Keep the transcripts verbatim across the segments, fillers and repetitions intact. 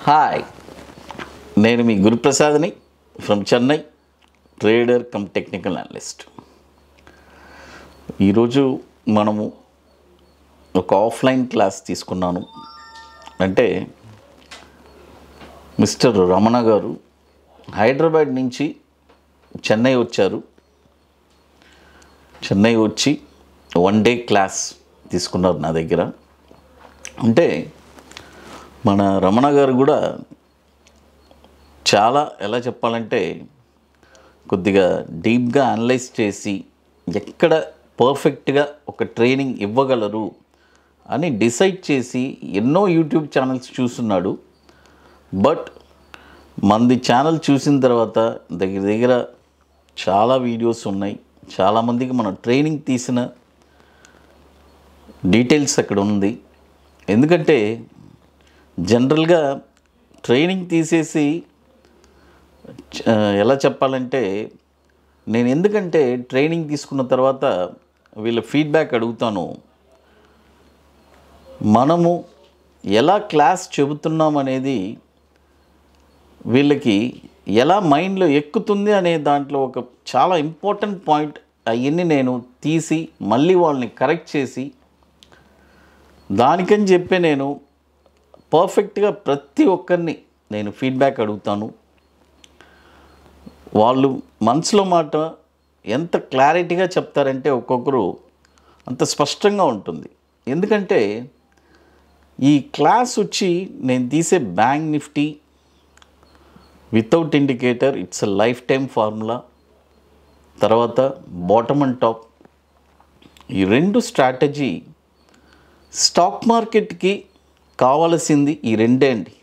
Hi, నేను మీ గురు ప్రసాద్ని from Chennai, trader cum technical analyst. ఈరోజు మనము ఒక ఆఫ్లైన్ క్లాస్ తీసుకున్నాను. అంటే మిస్టర్ రమణ గారు హైదరాబాద్ నుంచి చెన్నై వచ్చారు. చెన్నై వచ్చి వన్ డే క్లాస్ తీసుకున్నారు నా దగ్గర. అంటే మన రమణ గారు కూడా చాలా ఎలా చెప్పాలంటే కొద్దిగా డీప్గా అనలైజ్ చేసి ఎక్కడ పర్ఫెక్ట్గా ఒక ట్రైనింగ్ ఇవ్వగలరు అని డిసైడ్ చేసి ఎన్నో యూట్యూబ్ ఛానల్స్ చూస్తున్నాడు. బట్ మనది ఛానల్ చూసిన తర్వాత దగ్గర దగ్గర చాలా వీడియోస్ ఉన్నాయి. చాలామందికి మనం ట్రైనింగ్ తీసిన డీటెయిల్స్ అక్కడ ఉంది. ఎందుకంటే జనరల్గా ట్రైనింగ్ తీసేసి ఎలా చెప్పాలంటే నేను ఎందుకంటే ట్రైనింగ్ తీసుకున్న తర్వాత వీళ్ళ ఫీడ్బ్యాక్ అడుగుతాను. మనము ఎలా క్లాస్ చెబుతున్నాం అనేది వీళ్ళకి ఎలా మైండ్లో ఎక్కుతుంది అనే దాంట్లో ఒక చాలా ఇంపార్టెంట్ పాయింట్ అవన్నీ నేను తీసి మళ్ళీ వాళ్ళని కరెక్ట్ చేసి దానికని చెప్పి నేను పర్ఫెక్ట్గా ప్రతి ఒక్కరిని నేను ఫీడ్బ్యాక్ అడుగుతాను. వాళ్ళు మనసులో మాట ఎంత క్లారిటీగా చెప్తారంటే ఒక్కొక్కరు అంత స్పష్టంగా ఉంటుంది. ఎందుకంటే ఈ క్లాస్ వచ్చి నేను తీసే bank Nifty without indicator, it's a life time formula, తర్వాత బాటమ్ అండ్ టాప్, ఈ రెండు స్ట్రాటజీ స్టాక్ మార్కెట్కి కావాల్సింది ఈ రెండే అండి,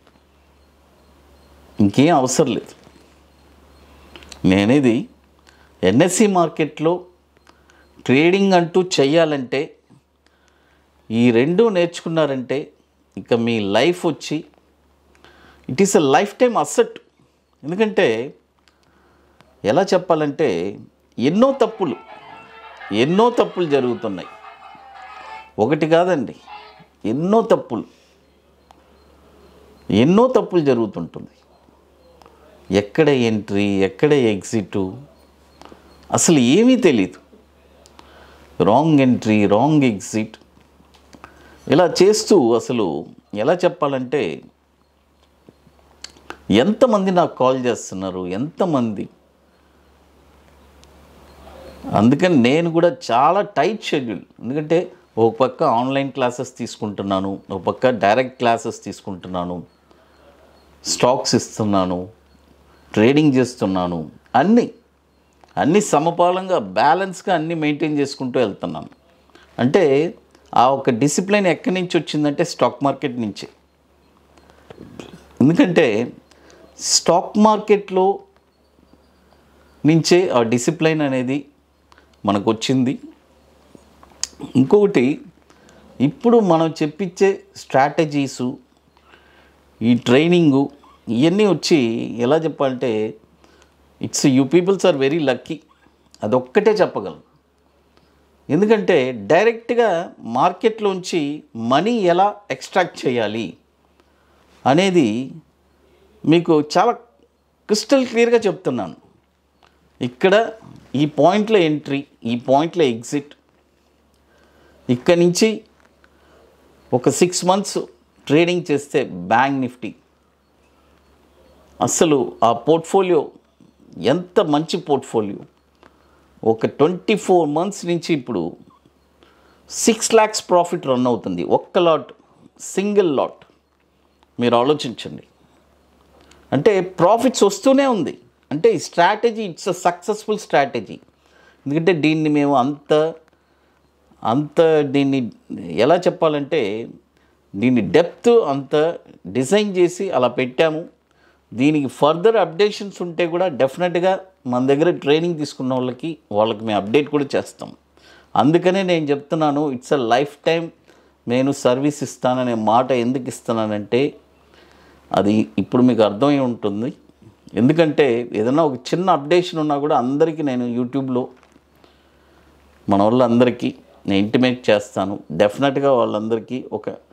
ఇంకేం అవసరం లేదు. నేనేది ఎన్ఎస్సి మార్కెట్లో ట్రేడింగ్ అంటూ చెయ్యాలంటే ఈ రెండు నేర్చుకున్నారంటే ఇక మీ లైఫ్ వచ్చి it is a life time asset. ఎందుకంటే ఎలా చెప్పాలంటే ఎన్నో తప్పులు ఎన్నో తప్పులు జరుగుతున్నాయి. ఒకటి కాదండి, ఎన్నో తప్పులు ఎన్నో తప్పులు జరుగుతుంటుంది. ఎక్కడ ఎంట్రీ, ఎక్కడ ఎగ్జిట్, అసలు ఏమీ తెలీదు. రాంగ్ ఎంట్రీ, రాంగ్ ఎగ్జిట్ ఇలా చేస్తూ అసలు ఎలా చెప్పాలంటే ఎంతమంది నాకు కాల్ చేస్తున్నారు, ఎంతమంది. అందుకని నేను కూడా చాలా టైట్ షెడ్యూల్. ఎందుకంటే ఒక పక్క ఆన్లైన్ క్లాసెస్ తీసుకుంటున్నాను, ఒక పక్క డైరెక్ట్ క్లాసెస్ తీసుకుంటున్నాను, స్టాక్స్ ఇస్తున్నాను, ట్రేడింగ్ చేస్తున్నాను, అన్నీ అన్నీ సమపాలంగా బ్యాలెన్స్గా అన్నీ మెయింటైన్ చేసుకుంటూ వెళ్తున్నాను. అంటే ఆ ఒక డిసిప్లిన్ ఎక్కడి నుంచి వచ్చిందంటే స్టాక్ మార్కెట్ నుంచే. ఎందుకంటే స్టాక్ మార్కెట్లో నుంచే ఆ డిసిప్లిన్ అనేది మనకు వచ్చింది. ఇంకొకటి, ఇప్పుడు మనం చెప్పించే స్ట్రాటజీసు, ఈ ట్రైనింగు, ఇవన్నీ వచ్చి ఎలా చెప్పాలంటే it's you peoples are very lucky. అదొక్కటే చెప్పగలను. ఎందుకంటే డైరెక్ట్గా మార్కెట్లోంచి మనీ ఎలా ఎక్స్ట్రాక్ట్ చేయాలి అనేది మీకు చాలా క్రిస్టల్ క్లియర్గా చెప్తున్నాను. ఇక్కడ ఈ పాయింట్లో ఎంట్రీ, ఈ పాయింట్లో ఎగ్జిట్, ఇక్కడి నుంచి ఒక సిక్స్ మంత్స్ ట్రేడింగ్ చేస్తే బ్యాంక్ నిఫ్టీ అసలు ఆ పోర్ట్ఫోలియో ఎంత మంచి పోర్ట్ఫోలియో. ఒక ట్వంటీ ఫోర్ మంత్స్ నుంచి ఇప్పుడు సిక్స్ ల్యాక్స్ ప్రాఫిట్ రన్ అవుతుంది ఒక్క లాట్, సింగిల్ లాట్. మీరు ఆలోచించండి. అంటే ప్రాఫిట్స్ వస్తూనే ఉంది. అంటే ఈ strategy it's a successful strategy. ఎందుకంటే దీన్ని మేము అంత అంత దీన్ని ఎలా చెప్పాలంటే దీన్ని డెప్త్ అంత డిజైన్ చేసి అలా పెట్టాము. దీనికి ఫర్దర్ అప్డేషన్స్ ఉంటే కూడా డెఫినెట్గా మన దగ్గర ట్రైనింగ్ తీసుకున్న వాళ్ళకి వాళ్ళకి మేము అప్డేట్ కూడా చేస్తాం. అందుకనే నేను చెప్తున్నాను, ఇట్స్ అ లైఫ్ టైం నేను సర్వీస్ ఇస్తాననే మాట ఎందుకు ఇస్తున్నానంటే అది ఇప్పుడు మీకు అర్థమై ఉంటుంది. ఎందుకంటే ఏదైనా ఒక చిన్న అప్డేషన్ ఉన్నా కూడా అందరికీ నేను యూట్యూబ్లో మన వాళ్ళందరికీ నేను ఇంటిమేట్ చేస్తాను. డెఫినెట్గా వాళ్ళందరికీ ఒక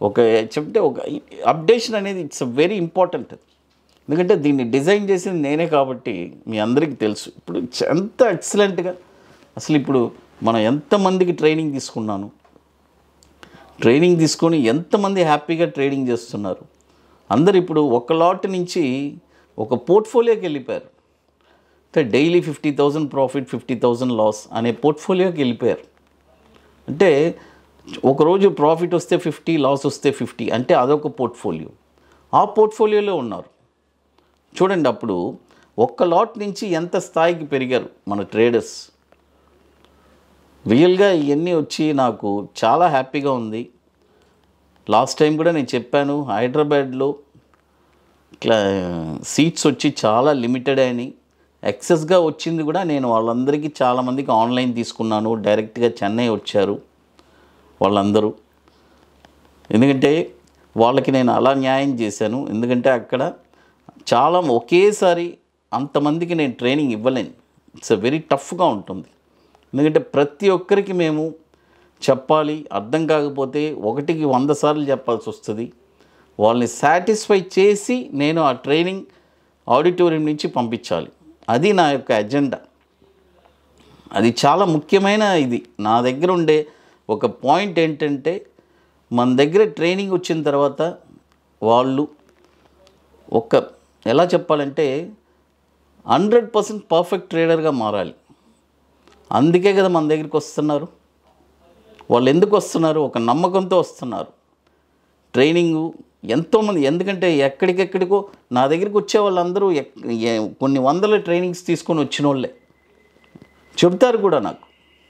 ఒక చెప్తే ఒక అప్డేషన్ అనేది ఇట్స్ వెరీ ఇంపార్టెంట్. ఎందుకంటే దీన్ని డిజైన్ చేసింది నేనే కాబట్టి మీ అందరికీ తెలుసు. ఇప్పుడు ఎంత ఎక్సలెంట్గా అసలు ఇప్పుడు మనం ఎంతమందికి ట్రైనింగ్ తీసుకున్నాను, ట్రైనింగ్ తీసుకొని ఎంతమంది హ్యాపీగా ట్రేడింగ్ చేస్తున్నారు. అందరు ఇప్పుడు ఒక లాట్ నుంచి ఒక పోర్ట్ఫోలియోకి వెళ్ళిపోయారు. అంటే daily fifty thousand profit, fifty thousand loss అనే పోర్ట్ఫోలియోకి వెళ్ళిపోయారు. అంటే ఒకరోజు ప్రాఫిట్ వస్తే ఫిఫ్టీ, లాస్ వస్తే ఫిఫ్టీ, అంటే అదొక పోర్ట్ఫోలియో. ఆ పోర్ట్ఫోలియోలో ఉన్నారు చూడండి. అప్పుడు ఒక్క లాట్ నుంచి ఎంత స్థాయికి పెరిగారు మన ట్రేడర్స్. రియల్గా ఇవన్నీ వచ్చి నాకు చాలా హ్యాపీగా ఉంది. లాస్ట్ టైం కూడా నేను చెప్పాను, హైదరాబాద్లో ఇట్లా సీట్స్ వచ్చి చాలా లిమిటెడ్ అని, ఎక్సెస్గా వచ్చింది కూడా నేను వాళ్ళందరికీ చాలామందికి ఆన్లైన్ తీసుకున్నాను. డైరెక్ట్గా చెన్నై వచ్చారు వాళ్ళందరూ. ఎందుకంటే వాళ్ళకి నేను అలా న్యాయం చేశాను. ఎందుకంటే అక్కడ చాలా ఒకేసారి అంతమందికి నేను ట్రైనింగ్ ఇవ్వలేను. ఇట్స్ వెరీ టఫ్గా ఉంటుంది. ఎందుకంటే ప్రతి ఒక్కరికి మేము చెప్పాలి, అర్థం కాకపోతే ఒకటికి వంద సార్లు చెప్పాల్సి వస్తుంది. వాళ్ళని సాటిస్ఫై చేసి నేను ఆ ట్రైనింగ్ ఆడిటోరియం నుంచి పంపించాలి. అది నా యొక్క ఎజెండా. అది చాలా ముఖ్యమైన ఇది. నా దగ్గర ఉండే ఒక పాయింట్ ఏంటంటే, మన దగ్గర ట్రైనింగ్ వచ్చిన తర్వాత వాళ్ళు ఒక ఎలా చెప్పాలంటే హండ్రెడ్ పర్సెంట్ పర్ఫెక్ట్ ట్రేడర్గా మారాలి. అందుకే కదా మన దగ్గరికి వస్తున్నారు. వాళ్ళు ఎందుకు వస్తున్నారు? ఒక నమ్మకంతో వస్తున్నారు. ట్రైనింగు ఎంతోమంది, ఎందుకంటే ఎక్కడికెక్కడికో నా దగ్గరికి వచ్చే వాళ్ళందరూ కొన్ని వందల ట్రైనింగ్స్ తీసుకొని వచ్చిన వాళ్ళే చెప్తారు కూడా నాకు.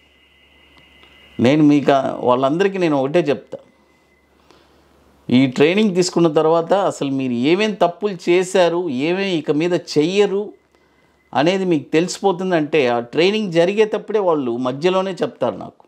నేను మీకు వాళ్ళందరికీ నేను ఒకటే చెప్తా, ఈ ట్రైనింగ్ తీసుకున్న తర్వాత అసలు మీరు ఏమేమి తప్పులు చేశారు, ఏమేమి ఇక మీద చెయ్యరు అనేది మీకు తెలిసిపోతుందంటే ఆ ట్రైనింగ్ జరిగేటప్పుడే వాళ్ళు మధ్యలోనే చెప్తారు నాకు,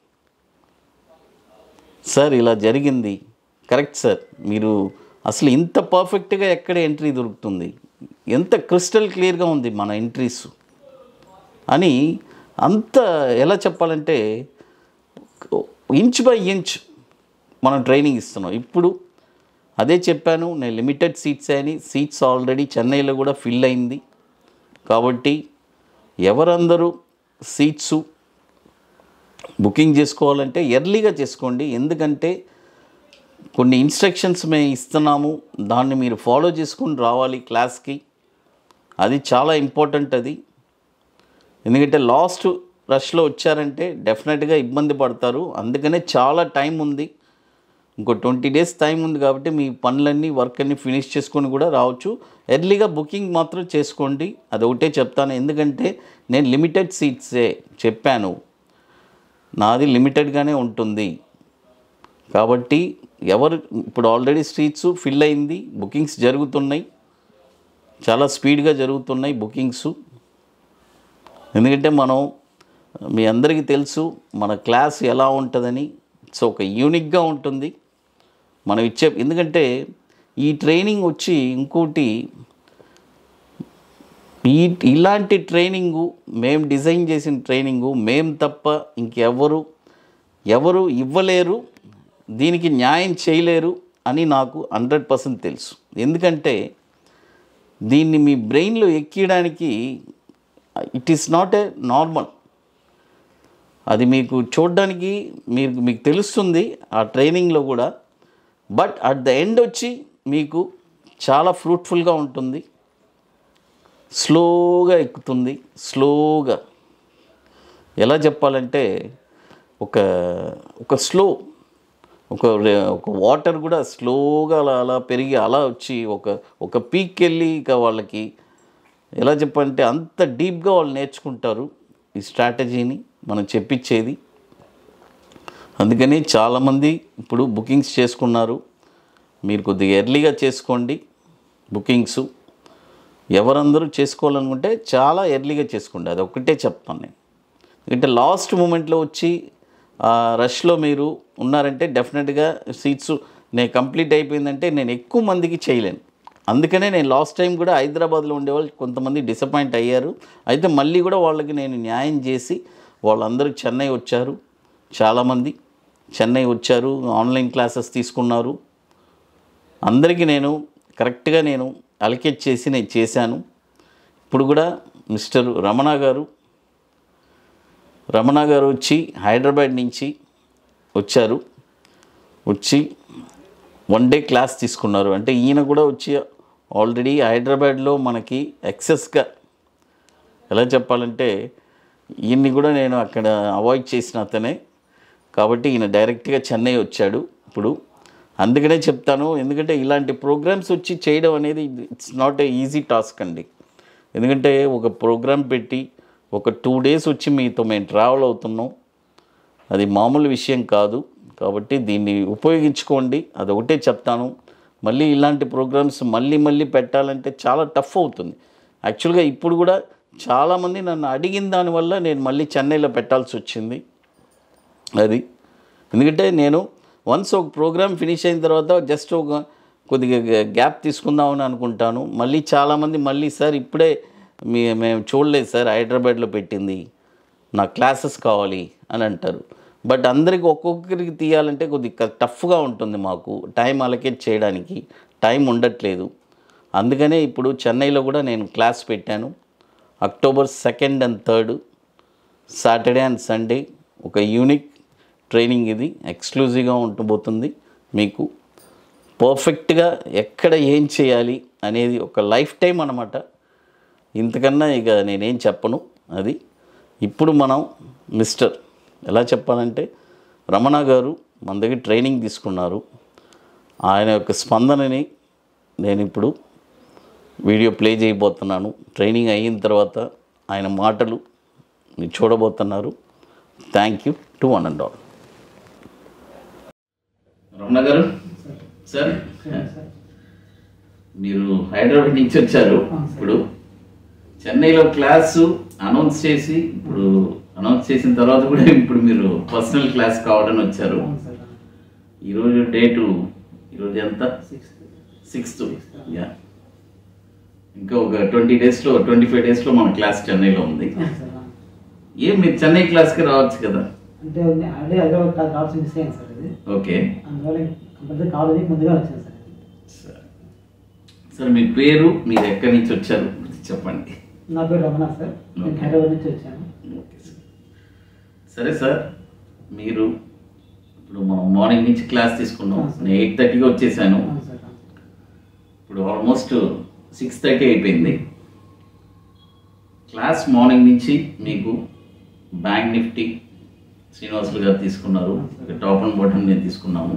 సార్ ఇలా జరిగింది, కరెక్ట్ సార్, మీరు అసలు ఇంత పర్ఫెక్ట్గా ఎక్కడ ఎంట్రీ దొరుకుతుంది, ఎంత క్రిస్టల్ క్లియర్గా ఉంది మన ఎంట్రీస్ అని. అంత ఎలా చెప్పాలంటే ఇంచ్ బై ఇంచ్ మనం ట్రైనింగ్ ఇస్తున్నాం. ఇప్పుడు అదే చెప్పాను నేను, లిమిటెడ్ సీట్స్ అని. సీట్స్ ఆల్రెడీ చెన్నైలో కూడా ఫిల్ అయింది. కాబట్టి ఎవరందరూ సీట్సు బుకింగ్ చేసుకోవాలంటే ఎర్లీగా చేసుకోండి. ఎందుకంటే కొన్ని ఇన్స్ట్రక్షన్స్ మేము ఇస్తున్నాము, దాన్ని మీరు ఫాలో చేసుకుని రావాలి క్లాస్కి. అది చాలా ఇంపార్టెంట్ అది. ఎందుకంటే లాస్ట్ రష్లో వచ్చారంటే డెఫినెట్గా ఇబ్బంది పడతారు. అందుకనే చాలా టైం ఉంది, ఇంకో ట్వంటీ డేస్ టైం ఉంది. కాబట్టి మీ పనులన్నీ వర్క్ అన్నీ ఫినిష్ చేసుకొని కూడా రావచ్చు. ఎర్లీగా బుకింగ్ మాత్రం చేసుకోండి, అది ఒకటే చెప్తాను. ఎందుకంటే నేను లిమిటెడ్ సీట్సే చెప్పాను, నాది లిమిటెడ్గానే ఉంటుంది. కాబట్టి ఎవరు ఇప్పుడు ఆల్రెడీ సీట్స్ ఫిల్ అయింది, బుకింగ్స్ జరుగుతున్నాయి, చాలా స్పీడ్గా జరుగుతున్నాయి బుకింగ్స్. ఎందుకంటే మనం మీ అందరికీ తెలుసు మన క్లాస్ ఎలా ఉంటుందని. ఇట్స్ ఒక యూనిక్గా ఉంటుంది మనం ఇచ్చే. ఎందుకంటే ఈ ట్రైనింగ్ వచ్చి ఇంకోటి, ఈ ఇలాంటి ట్రైనింగు మేము డిజైన్ చేసిన ట్రైనింగు మేము తప్ప ఇంకెవరు ఎవరు ఇవ్వలేరు, దీనికి న్యాయం చేయలేరు అని నాకు హండ్రెడ్ పర్సెంట్ తెలుసు. ఎందుకంటే దీన్ని మీ బ్రెయిన్లో ఎక్కియడానికి it is not a normal. అది మీకు చూడడానికి మీరు మీకు తెలుస్తుంది ఆ ట్రైనింగ్లో కూడా. బట్ అట్ ద ఎండ్ వచ్చి మీకు చాలా ఫ్రూట్ఫుల్గా ఉంటుంది, స్లోగా ఎక్కుతుంది. స్లోగా ఎలా చెప్పాలంటే ఒక ఒక స్లో ఒక ఒక వాటర్ కూడా స్లోగా అలా అలా పెరిగి అలా వచ్చి ఒక ఒక పీక్ వెళ్ళి ఇక వాళ్ళకి ఎలా చెప్పాలంటే అంత డీప్గా వాళ్ళు నేర్చుకుంటారు ఈ స్ట్రాటజీని మనం చెప్పించేది. అందుకని చాలామంది ఇప్పుడు బుకింగ్స్ చేసుకున్నారు. మీరు కొద్దిగా ఎర్లీగా చేసుకోండి బుకింగ్స్. ఎవరందరూ చేసుకోవాలనుకుంటే చాలా ఎర్లీగా చేసుకోండి, అది ఒకటే చెప్తాను నేను. ఎందుకంటే లాస్ట్ మూమెంట్లో వచ్చి రష్లో మీరు ఉన్నారంటే డెఫినెట్గా సీట్స్ నేను కంప్లీట్ అయిపోయిందంటే నేను ఎక్కువ మందికి చేయలేను. అందుకనే నేను లాస్ట్ టైం కూడా హైదరాబాద్లో ఉండేవాళ్ళు కొంతమంది డిసప్పాయింట్ అయ్యారు. అయితే మళ్ళీ కూడా వాళ్ళకి నేను న్యాయం చేసి వాళ్ళందరూ చెన్నై వచ్చారు. చాలామంది చెన్నై వచ్చారు, ఆన్లైన్ క్లాసెస్ తీసుకున్నారు. అందరికీ నేను కరెక్ట్గా నేను అలకేట్ చేసి నేను చేశాను. ఇప్పుడు కూడా మిస్టర్ రమణ గారు రమణ గారు వచ్చి హైదరాబాద్ నుంచి వచ్చారు. వచ్చి వన్ డే క్లాస్ తీసుకున్నారు. అంటే ఈయన కూడా వచ్చి ఆల్రెడీ హైదరాబాద్లో మనకి ఎక్సెస్గా ఎలా చెప్పాలంటే ఈయన్ని కూడా నేను అక్కడ అవాయిడ్ చేసిన అతనే. కాబట్టి ఈయన డైరెక్ట్గా చెన్నై వచ్చాడు ఇప్పుడు. అందుకనే చెప్తాను, ఎందుకంటే ఇలాంటి ప్రోగ్రామ్స్ వచ్చి చేయడం అనేది it's not a easy task అండి. ఎందుకంటే ఒక ప్రోగ్రామ్ పెట్టి ఒక టూ డేస్ వచ్చి మీతో మేము ట్రావెల్ అవుతున్నాం, అది మామూలు విషయం కాదు. కాబట్టి దీన్ని ఉపయోగించుకోండి, అదొకటే చెప్తాను. మళ్ళీ ఇలాంటి ప్రోగ్రామ్స్ మళ్ళీ మళ్ళీ పెట్టాలంటే చాలా టఫ్ అవుతుంది. యాక్చువల్గా ఇప్పుడు కూడా చాలామంది నన్ను అడిగిన దానివల్ల నేను మళ్ళీ చెన్నైలో పెట్టాల్సి వచ్చింది. అది ఎందుకంటే నేను వన్స్ ఒక ప్రోగ్రామ్ ఫినిష్ అయిన తర్వాత జస్ట్ ఒక కొద్దిగా గ్యాప్ తీసుకుందామని అనుకుంటాను. మళ్ళీ చాలామంది మళ్ళీ సార్ ఇప్పుడే మీ మేము చూడలేదు సార్ హైదరాబాద్లో పెట్టింది, నా క్లాసెస్ కావాలి అని అంటారు. బట్ అందరికి ఒక్కొక్కరికి తీయాలంటే కొద్దిగా టఫ్గా ఉంటుంది, మాకు టైం అలకేట్ చేయడానికి టైం ఉండట్లేదు. అందుకనే ఇప్పుడు చెన్నైలో కూడా నేను క్లాస్ పెట్టాను. October second and third Saturday and Sunday ఒక యూనిక్ ట్రైనింగ్, ఇది ఎక్స్క్లూజివ్గా ఉండబోతుంది. మీకు పర్ఫెక్ట్గా ఎక్కడ ఏం చేయాలి అనేది ఒక లైఫ్ టైం అన్నమాట. ఇంతకన్నా ఇక నేనేం చెప్పను. అది ఇప్పుడు మనం మిస్టర్ ఎలా చెప్పాలంటే రమణ గారు మన దగ్గర ట్రైనింగ్ తీసుకున్నారు. ఆయన యొక్క స్పందనని నేను ఇప్పుడు వీడియో ప్లే చేయబోతున్నాను. ట్రైనింగ్ అయిన తర్వాత ఆయన మాటలు మీరు చూడబోతున్నారు. Thank you to one and all. Ramana garu sir, మీరు హైదరాబాద్ నుంచి వచ్చారు. ఇప్పుడు చెన్నైలో క్లాసు అనౌన్స్ చేసి ఇప్పుడు అనౌన్స్ చేసిన తర్వాత కూడా ఇప్పుడు మీరు పర్సనల్ క్లాస్ కావాలని వచ్చారు. ఈరోజు డేటు ఈరోజు ఎంత? సిక్స్త్. యా, ఇంకా ఒక ట్వంటీ డేస్లో ట్వంటీ ఫైవ్ డేస్లో మన క్లాస్ చెన్నైలో ఉంది. ఏం మీరు చెన్నై క్లాస్కి రావచ్చు కదా? అంటే ఆల్రెడీ హైదరాబాద్ కావాల్సి మిస్ అయ్యాను సార్. అది ఓకే, అందువల్ల కంపల్సరీ కావాలి ముందుగా వచ్చాను సార్. సార్ సార్ మీ పేరు, మీరు ఎక్కడి నుంచి వచ్చారు చెప్పండి. నా పేరు రమణ సార్, నేను హైదరాబాద్ నుంచి వచ్చాను. Okay sir. సరే సార్, మీరు ఇప్పుడు మనం మార్నింగ్ నుంచి క్లాస్ తీసుకున్నాం. నేను ఎయిట్ థర్టీగా వచ్చేసాను. ఇప్పుడు ఆల్మోస్ట్ సిక్స్ థర్టీ అయిపోయింది. క్లాస్ మార్నింగ్ నుంచి మీకు బ్యాంక్ నిఫ్టీ శ్రీనివాసులు గారు తీసుకున్నారు, టాప్ అండ్ బాటమ్ నేను తీసుకున్నాము.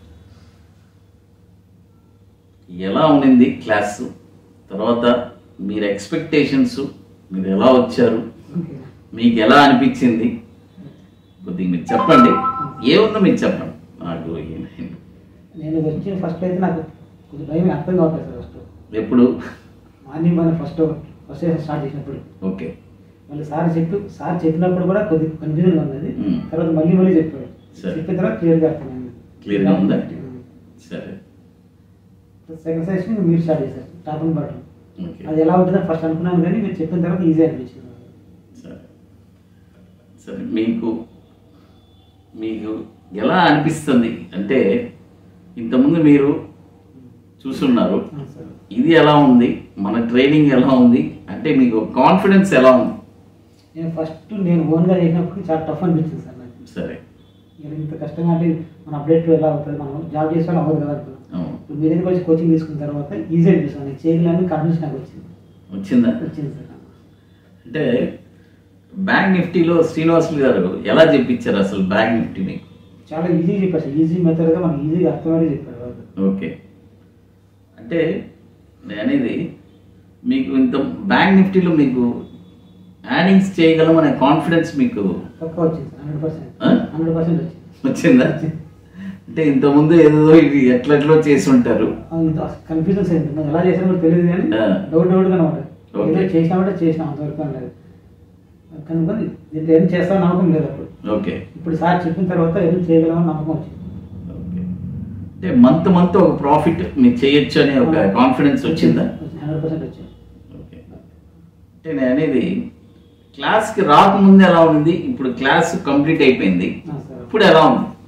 ఎలా ఉండింది క్లాసు? తర్వాత మీరు ఎక్స్పెక్టేషన్స్, మీరు ఎలా వచ్చారు, మీకు ఎలా అనిపించింది కొద్దిగా మీరు చెప్పండి. ఏముందో మీరు చెప్పండి నాకు. నేను వచ్చిన ఫస్ట్ అయితే నాకు కొంచెం భయం అర్థం కావట్లేదు సార్. ఫస్ట్ ఎప్పుడు? మార్నింగ్ మనం ఫస్ట్ ఫస్ట్ స్టార్ట్ చేసినప్పుడు. ఓకే. మళ్ళీ సార్ చెప్పి సార్ చెప్పినప్పుడు కూడా కొద్దిగా కన్ఫ్యూజన్గా ఉంది. తర్వాత మళ్ళీ మళ్ళీ చెప్పాడు. చెప్పిన తర్వాత క్లియర్గా అర్థమైంది. క్లియర్గా ఉందా? సరే. సెకండ్ సెషన్ మీరు స్టార్ట్ చేశారు, టాప్ అండ్ బాటమ్. అది ఎలా ఉంటుందో ఫస్ట్ అనుకున్నాను, కానీ మీరు చెప్పిన తర్వాత ఈజీ అనిపించింది. సరే సరే, మీకు మీకు ఎలా అనిపిస్తుంది అంటే ఇంతకుముందు మీరు చూస్తున్నారు, ఇది ఎలా ఉంది, మన ట్రైనింగ్ ఎలా ఉంది అంటే మీకు కాన్ఫిడెన్స్ ఎలా ఉంది? నేను ఫస్ట్ నేను ఓన్గా చేసినప్పుడు చాలా టఫ్ అనిపించింది సార్ నాకు. సరే, ఇంత కష్టంగా అంటే మన అప్డేట్ ఎలా అవుతుంది, మనం జాబ్ చేసేవాళ్ళు అవ్వదు కదా అనుకున్నాం. మీ దగ్గరికి వచ్చి కోచింగ్ తీసుకున్న తర్వాత ఈజీ అనిపిస్తుంది, నేను చేయగలని కాన్ఫిడెన్స్ నాకు వచ్చింది. వచ్చిందా? వచ్చింది సార్. అంటే బ్యాంక్ నిఫ్టీలో శ్రీనివాసులు గారు ఎలా చెప్పించారు అసలు బ్యాంక్ నిఫ్టీ మీకు? చాలా ఈజీ చెప్పారు సార్, ఈజీ మెథడ్గా మనకి ఈజీగా అర్థమయ్యేది చెప్పారు వాళ్ళు. ఓకే. అంటే నేను అనేది మీకు ఇంత బ్యాంక్ నిఫ్టీలో మీకు యాడింగ్స్ చేయగలం అనే కాన్ఫిడెన్స్ మీకు పక్కా వచ్చింది sir. Hundred percent hundred percent వచ్చింది. వచ్చిందా? అంటే ఇంతకుముందు ఏదో ఇది ఎట్లెట్లో చేసి ఉంటారు, కన్ఫ్యూజన్స్ అయింది, ఎలా చేసినా కూడా తెలియదు, కానీ డౌట్ డౌట్గా అనమాట. ఏదో చేసినామంటే చేసినాం అంతవరకు అనేది, కనుక దీంట్లో ఏం చేస్తామో నమ్మకం లేదు అప్పుడు. ఓకే. ఇప్పుడు సార్ చెప్పిన తర్వాత ఏం చేయగలమని నమ్మకం వచ్చింది. ఓకే. అంటే మంత్ మంత్ ఒక ప్రాఫిట్ మీరు చేయొచ్చు అనే ఒక కాన్ఫిడెన్స్ వచ్చిందా? హండ్రెడ్ పర్సెంట్ వచ్చింది. ఓకే. అంటే నేను అనేది క్లాస్కి రాకముందు ఎలా ఉంది, ఇప్పుడు క్లాస్ కంప్లీట్ అయిపోయింది, ఇప్పుడు ఎలా ఉంది?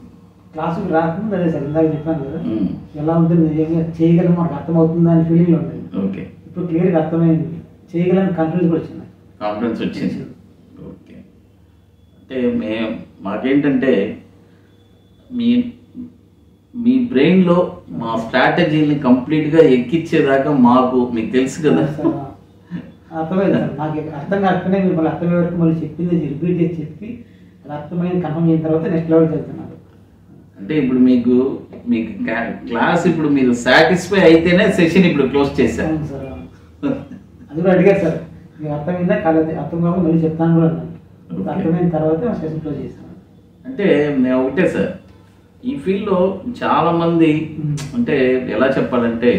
క్లాసుకి రాకముందు అదే సార్ ఇందాక చెప్పాను కదా, ఎలా ఉంటుంది నిజంగా చేయగలం మనకు అర్థమవుతుందా అని ఫీలింగ్లో ఉండేది. ఓకే, ఇప్పుడు క్లియర్గా అర్థమైంది, చేయగలని కాన్ఫిడెన్స్ కూడా వచ్చింది. కాన్ఫిడెన్స్ వచ్చింది. ఓకే, అంటే మేము మాకేంటంటే మీ మీ బ్రెయిన్లో మా స్ట్రాటజీని కంప్లీట్గా ఎక్కించేదాకా మాకు మీకు తెలుసు కదా. అర్థమైంది సార్, నాకు అర్థం కాకపోయినా మీరు మళ్ళీ అర్థమయ్యే వరకు మళ్ళీ చెప్పింది రిపీట్ చేసి చెప్పి అది అర్థమైంది కన్ఫర్మ్ అయిన తర్వాత నెక్స్ట్ లెవెల్కి వెళ్తున్నారు. అంటే ఇప్పుడు మీకు మీకు క్లాస్ ఇప్పుడు మీరు సాటిస్ఫై అయితేనే సెషన్ ఇప్పుడు క్లోజ్ చేశారు. అవును సార్, అది కూడా అడిగారు సార్, మీకు అర్థమైందా కాలేదు, అర్థం కాకుండా మళ్ళీ చెప్తాను కూడా అన్నాను. అర్థమైన తర్వాత సెషన్ క్లోజ్ చేశాను. అంటే నేను ఒకటే సార్, ఈ ఫీల్డ్లో చాలామంది అంటే ఎలా చెప్పాలంటే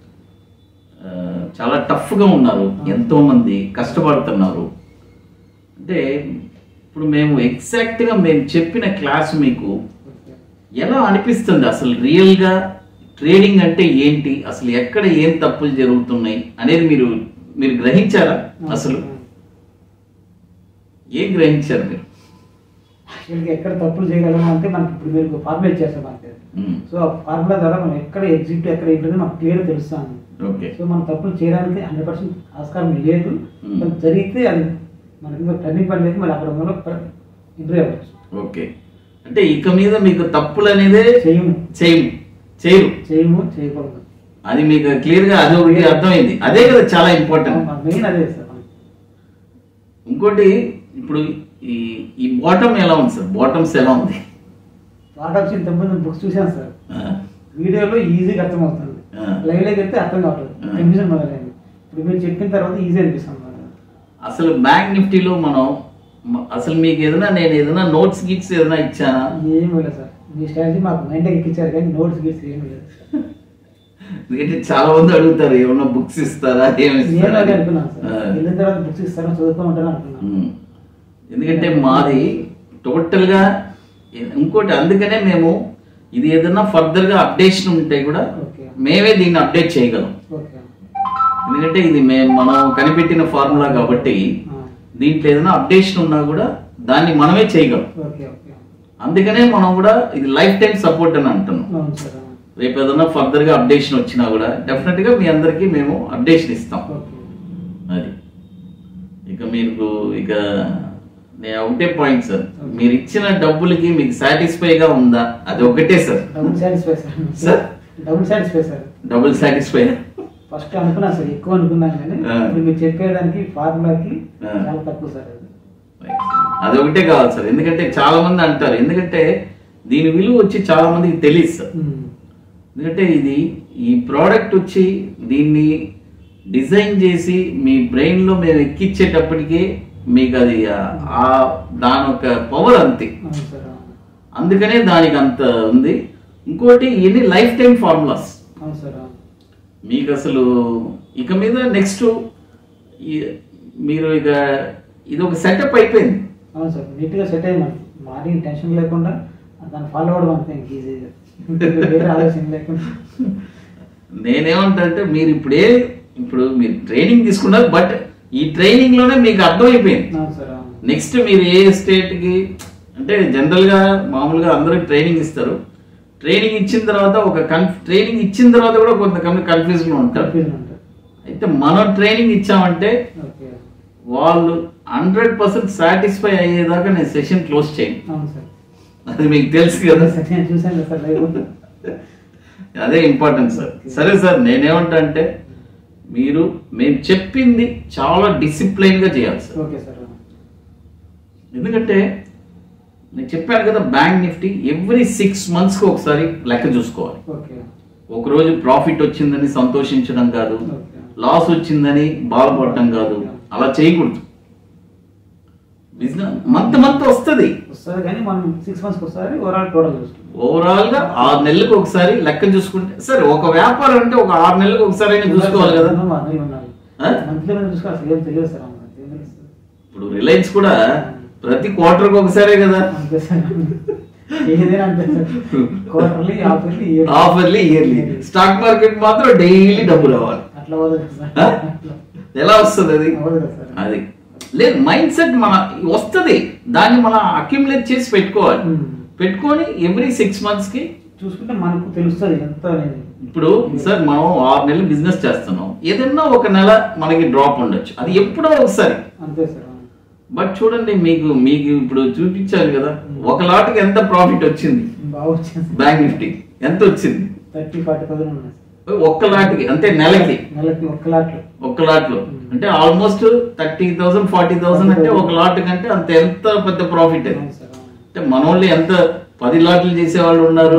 చాలా టఫ్గా ఉన్నారు, ఎంతోమంది కష్టపడుతున్నారు. అంటే ఇప్పుడు మేము ఎగ్జాక్ట్గా మేము చెప్పిన క్లాస్ మీకు ఎలా అనిపిస్తుంది, అసలు రియల్గా ట్రేడింగ్ అంటే ఏంటి, అసలు ఎక్కడ ఏం తప్పులు జరుగుతున్నాయి అనేది మీరు మీరు గ్రహించారా? అసలు ఏం గ్రహించారు మీరు? యాక్చువల్గా ఎక్కడ తప్పులు చేయగలము అంటే మనకి ఇప్పుడు మీరు ఫార్ములా ఇచ్చేస్తాం మనకి, సో ఆ ఫార్ములా ద్వారా మనం ఎక్కడ ఎగ్జిట్ ఎక్కడ ఏంటంటే మనకు క్లియర్ తెలుస్తాను. సో మనం తప్పులు చేయడానికి హండ్రెడ్ పర్సెంట్ ఆస్కారం లేదు, జరిగితే అది మనకి ఇంకా టర్నింగ్ పాయింట్ లేదు, మళ్ళీ అక్కడ ఇంప్రూవ్ అవ్వచ్చు. ఓకే, అంటే ఇక మీద మీకు తప్పులు అనేదే చేయము చేయము చేయరు చేయము చేయకూడదు, అది మీకు క్లియర్ గా అది ఒకటి అర్థమైంది. అదే కదా చాలా ఇంపార్టెంట్, మెయిన్ అదే సార్. ఇంకోటి ఇప్పుడు ఈ ఈ బాటమ్ ఎలా ఉంది సార్, బాటమ్స్ ఎలా ఉంది? బాటమ్స్ ఇంతకుముందు బుక్స్ చూసాను సార్, వీడియోలో ఈజీగా అర్థమవుతుంది, లైవ్ లోకి వెళ్తే అర్థం కావట్లేదు, కన్ఫ్యూజన్ మొదలైంది. ఇప్పుడు మీరు చెప్పిన తర్వాత ఈజీ అనిపిస్తుంది. అసలు బ్యాంక్ నిఫ్టీలో మనం అసలు మీకు ఏదైనా నేను ఏదైనా నోట్స్ గిట్స్ ఏదైనా ఇచ్చానా? ఏమి లేదు సార్, మీ స్ట్రాటజీ మాకు మైండ్కి ఎక్కించారు కానీ నోట్స్ గిట్స్ ఏమి లేదు. ఎందుకంటే చాలా మంది అడుగుతారు ఏమన్నా బుక్స్ ఇస్తారా, ఏమి అనుకున్నాను సార్, వెళ్ళిన తర్వాత బుక్స్ ఇస్తారా చదువుతూ ఉంటాను అనుకున్నాను. ఎందుకంటే మాది టోటల్గా ఇంకోటి, అందుకనే మేము ఇది ఏదైనా ఫర్దర్గా అప్డేషన్ ఉంటే కూడా మేమే దీన్ని అప్డేట్ చేయగలం. ఎందుకంటే ఇది మేము మనం కనిపెట్టిన ఫార్ములా కాబట్టి దీంట్లో ఏదైనా అప్డేషన్ ఉన్నా కూడా దాన్ని మనమే చేయగలం. అందుకనే మనం కూడా ఇది లైఫ్ టైం సపోర్ట్ అని అంటున్నాం. రేపు ఏదైనా ఫర్దర్గా అప్డేషన్ వచ్చినా కూడా డెఫినెట్గా మీ అందరికీ మేము అప్డేషన్ ఇస్తాం. అది ఇక మీకు ఇక నేను ఒకటే పాయింట్ సార్, మీరు ఇచ్చిన డబ్బులకి మీకు సాటిస్ఫైగా ఉందా, అది ఒకటే sir. Sir double satisfy sir, double satisfy. First అనుకున్నా సార్, ఎక్కువ అనుకున్నాను కానీ ఇప్పుడు మీరు చెప్పేదానికి ఫార్ములాకి చాలా తక్కువ సార్. అది ఒకటే కావాలి సార్, ఎందుకంటే చాలా మంది అంటారు, ఎందుకంటే దీని విలువ వచ్చి చాలా మందికి తెలియదు సార్. ఎందుకంటే ఇది ఈ ప్రోడక్ట్ వచ్చి దీన్ని డిజైన్ చేసి మీ బ్రెయిన్లో మేము ఎక్కించేటప్పటికి మీకు అది దాని ఒక పవర్ అంతే, అందుకనే దానికి అంత ఉంది. ఇంకోటి ఎన్ని లైఫ్ టైం ఫార్ములాస్ మీకు అసలు ఇక మీద నెక్స్ట్ మీరు ఇక ఇది ఒక సెటప్ అయిపోయింది. అవును సార్, నీట్గా సెట్ అయ్యింది, మార్నింగ్ టెన్షన్ లేకుండా దాన్ని ఫాలో అవడం అంతే ఈజీగా, వేరే ఆలోచన లేకుండా. నేనేమంటా అంటే మీరు ఇప్పుడే ఇప్పుడు మీరు ట్రైనింగ్ తీసుకున్నారు, బట్ ఈ ట్రైనింగ్ లోనే మీకు అర్థమైపోయింది నెక్స్ట్ మీరు ఏ స్టేట్ కి, అంటే జనరల్ గా మామూలుగా అందరికి ట్రైనింగ్ ఇస్తారు, ట్రైనింగ్ ఇచ్చిన తర్వాత ఒక కన్ఫ్ ట్రైనింగ్ ఇచ్చిన తర్వాత కూడా కొంతమంది కన్ఫ్యూజన్ ఉంటారు. అయితే మనం ట్రైనింగ్ ఇచ్చామంటే వాళ్ళు హండ్రెడ్ పర్సెంట్ సాటిస్ఫై అయ్యేదాకా నేను సెషన్ క్లోజ్ చేయను, అది మీకు తెలుసు కదా. అదే ఇంపార్టెంట్ సార్. సరే సార్, నేనేమంటా అంటే మీరు మేము చెప్పింది చాలా డిసిప్లైన్ గా చేయాలి సార్. ఎందుకంటే నేను చెప్పాను కదా, bank Nifty every six months కి ఒకసారి లెక్క చూసుకోవాలి. ఒక రోజు ప్రాఫిట్ వచ్చిందని సంతోషించడం కాదు, లాస్ వచ్చిందని బాధపడటం కాదు, అలా చేయకూడదు. బిజినెస్ మంత్ మంత్ వస్తుంది, ఓవరాల్ గా ఆరు నెలలకు ఒకసారి లెక్క చూసుకుంటే సరే. ఒక వ్యాపారం అంటే ఒక ఆరు నెలలకు ఒకసారి అయినా చూసుకోవాలి కదా. ఇప్పుడు రిలయన్స్ కూడా ప్రతి క్వార్టర్ ఒకసారే కదా, ఆఫర్లీ ఇయర్లీ. స్టాక్ మార్కెట్ మాత్రం డైలీ డబ్బు రావాలి, ఎలా వస్తుంది అది? అది లేదు, మైండ్ సెట్ మన వస్తుంది, దాన్ని మనం అక్యుములేట్ చేసి పెట్టుకోవాలి. పెట్టుకొని ఎవ్రీ సిక్స్ మంత్స్ కి చూసుకుంటే మనకు తెలుస్తుంది ఎంత అనేది. ఇప్పుడు సార్ మనం ఆరు నెలలు బిజినెస్ చేస్తున్నాం, ఏదన్నా ఒక నెల మనకి డ్రాప్ ఉండొచ్చు, అది ఎప్పుడో ఒకసారి అంతే సార్. బట్ చూడండి మీకు మీకు ఇప్పుడు చూపించాలి కదా ఒక లాట్కి ఎంత ప్రాఫిట్ వచ్చింది, బాగా వచ్చింది. బ్యాంక్ నిఫ్టీ ఎంత వచ్చింది, థర్టీ ఫార్టీ థౌసండ్ ఉన్నాయి ఒక్క లాట్కి, అంటే నెలకి నెలకి ఒక్క లాట్లో ఒక్క లాట్లో అంటే almost thirty thousand forty thousand అంటే ఒక లాట్ కంటే అంత ఎంత పెద్ద ప్రాఫిట్ అది. అంటే మనోళ్ళు ఎంత పది లాట్లు చేసే వాళ్ళు ఉన్నారు.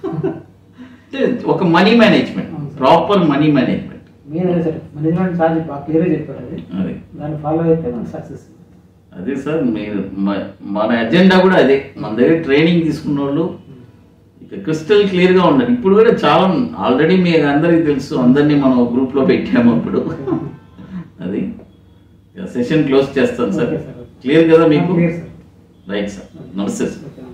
ఒక money management, proper money management. Management sir బాగా క్లియర్ చెప్పారు, అది దాన్ని ఫాలో అయితే మనకు సక్సెస్. అదే సార్ మీరు మన ఎజెండా కూడా అదే, మన దగ్గర ట్రైనింగ్ తీసుకున్న వాళ్ళు క్రిస్టల్ క్లియర్ గా ఉండాలి. ఇప్పుడు కూడా చాలా ఆల్రెడీ మీకు అందరికి తెలుసు, అందరినీ మనం గ్రూప్ లో పెట్టాము. ఇప్పుడు అది సెషన్ క్లోజ్ చేస్తాను సార్. క్లియర్ కదా మీకు? రైట్ సార్, నమస్తే సార్.